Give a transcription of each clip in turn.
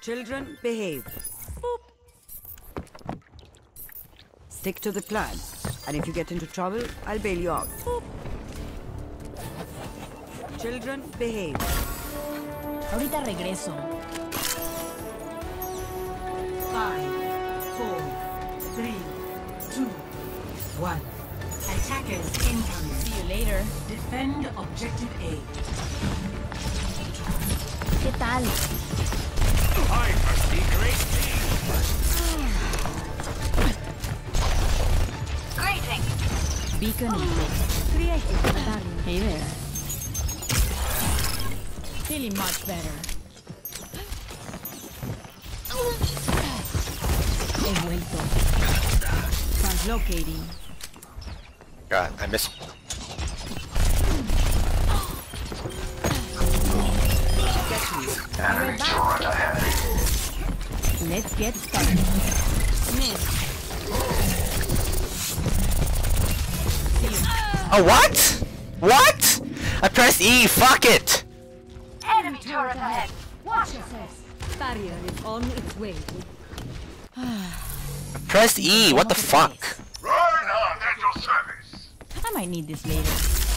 Children, behave. Boop. Stick to the plan. And if you get into trouble, I'll bail you out. Boop. Children, behave. Ahorita regreso. 5, 4, 3, 2, 1. Attackers incoming. See you later. Defend objective A. ¿Qué tal? I must be great. Greetings. Beacon in place. Creative. Hey there. Feeling much better. He vuelto. Translocating. God, I missed. Let's get started. Oh, what? What? I pressed E, fuck it! Enemy turret ahead. Watch yourself. Barrier is on its way. I pressed E, what the fuck? Reinhardt at your service. I might need this later.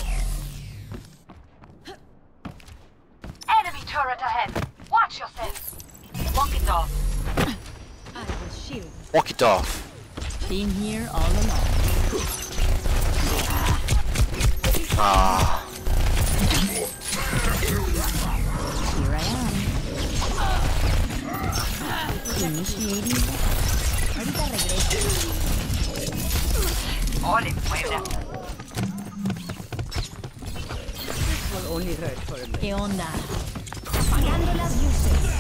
enemy turret ahead. Watch yourself. Walk it off. I will shield. Walk it off. Been here all along. Ah. Here I am. Initiating. Ahorita regreso. All in fuera. This will only hurt for a minute. ¿Qué onda? Apagando las luces.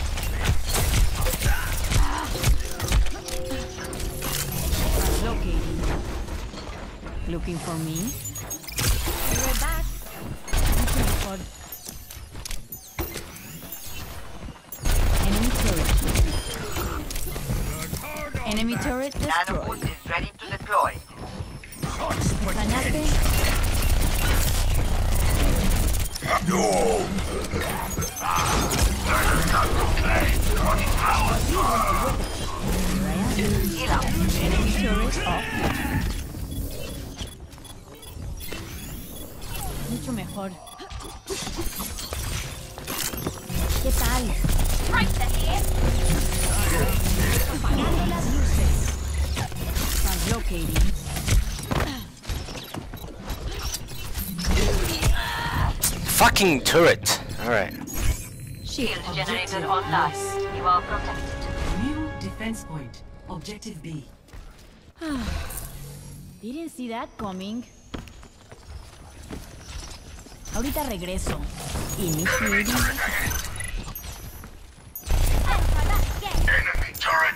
Locating. Looking for me? We're back. Enemy turret. Enemy turret destroyed. Nanobot is ready to deploy. Extrañaste. Heal out. Enemy turret off. Mucho mejor. ¿Qué tal? Apagando las luces. Translocating. Fucking turret. Alright. Shield generator online. You are protected. New defense point. Objective B. Didn't see that coming. Ahorita regreso. Initiating. Enemy turret.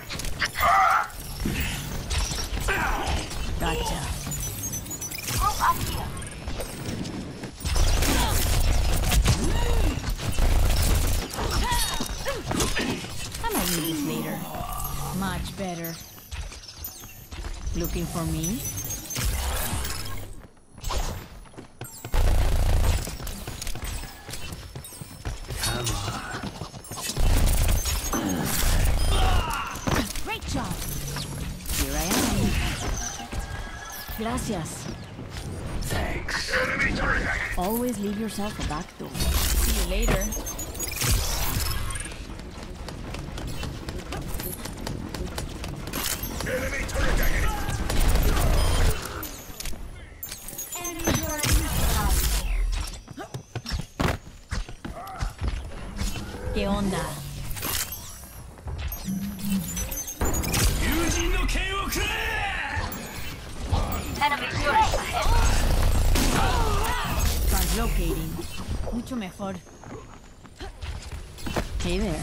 Gotcha. Group up here. I might need this later. Much better. Looking for me? Great job. Here I am. Gracias. Enemy turret ahead. Always leave yourself a back door. See you later. Enemy turret ahead. ¿Qué onda? Enemy turret ahead. Translocating. Mucho mejor. Hey there.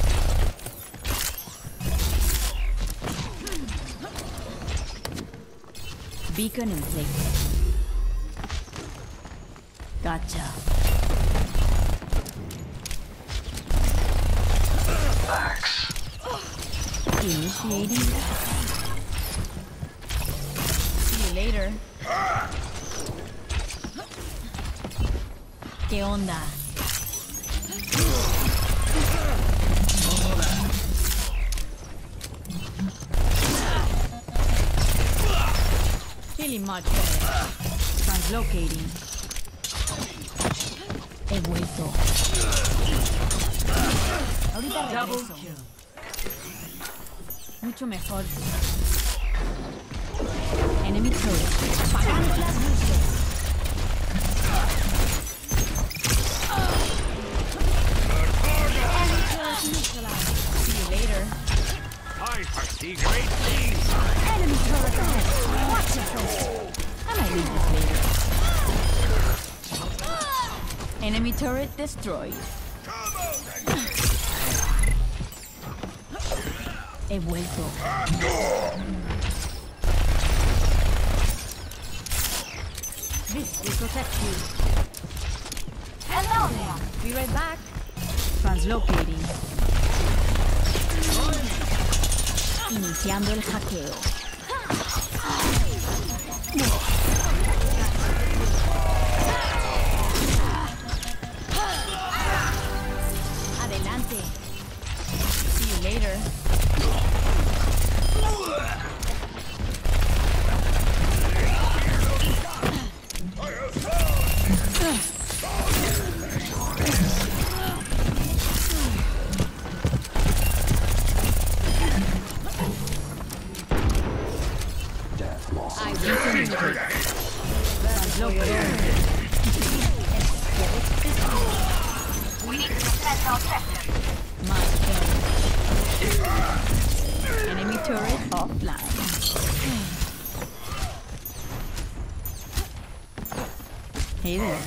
Beacon in place. Gotcha. Initiating. See you later. ¿Qué onda? Feeling much better. Translocating. He vuelto. Ahorita Double regreso. kill. Mucho mejor. Enemy turret. Apagando las luces. Enemy turret neutralized. See you later. I foresee great things. Enemy turret ahead. Watch yourself. I might leave this later. Enemy turret destroyed. He vuelto. This will protect you. Hello there. Be right back. Translocating. Iniciando el hackeo. Adelante. See you later. I return. We need to defend our objective. Much better. Enemy turret offline. Hey there.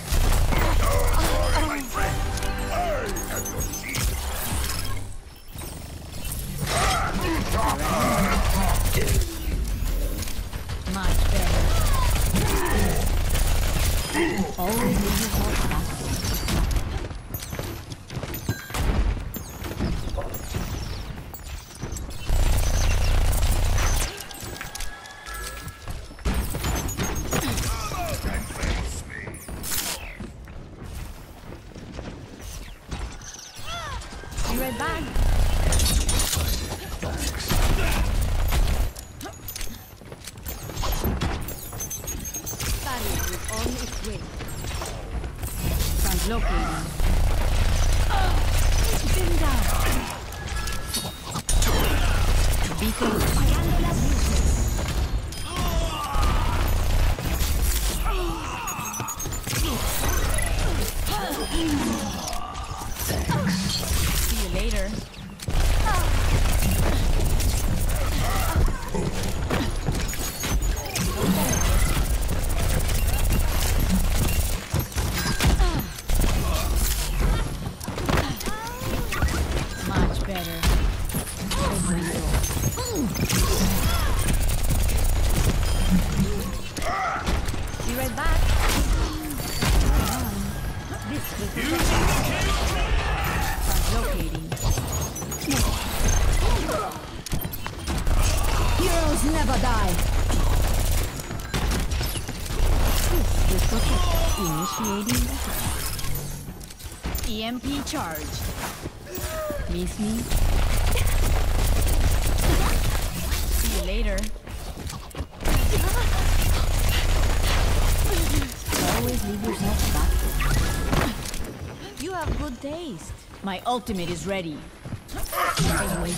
Much better. Always leave your heart back. Be right back. Barrier is on its way. Translocating. Been down. Beacon apagando las luces. See you later. Much better. Be right back. This will translocating. Heroes never die. This will protect. Initiating the hack. EMP charge. Miss me? See you later. Always leave yourself back. You have good taste. My ultimate is ready. Damage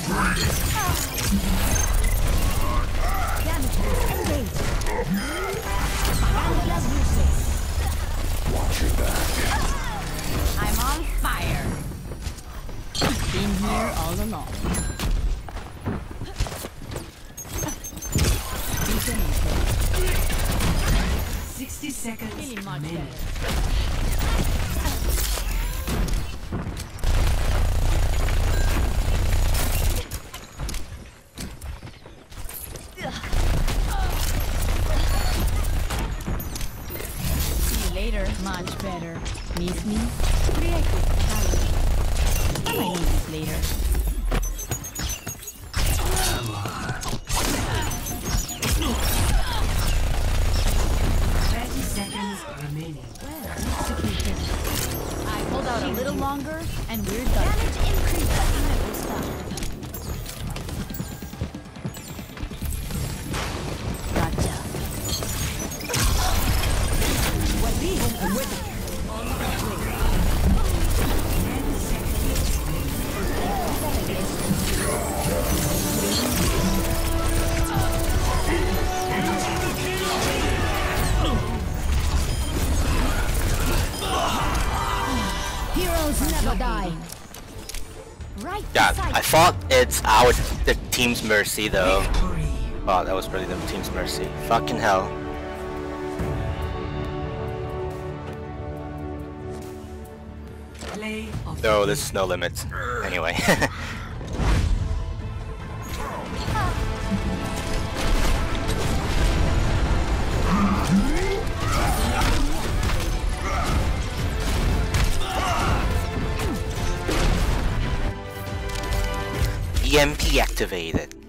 engage. Apagando las luces. Watch your back. I'm on fire. Been here all along. Beacon in place. 60 seconds Feeling much remaining. better. See you later. Much better. Miss me? Creative. I might need this later. 30 seconds remaining. Executed. I hold out a little longer, and we're done. Damage increase. I will stop. Gotcha. Heroes never die. Right. Yeah, beside I thought it's the team's mercy though. Oh, that was really the team's mercy. Fucking hell. Play of No, this is no limits. Anyway. EMP activated.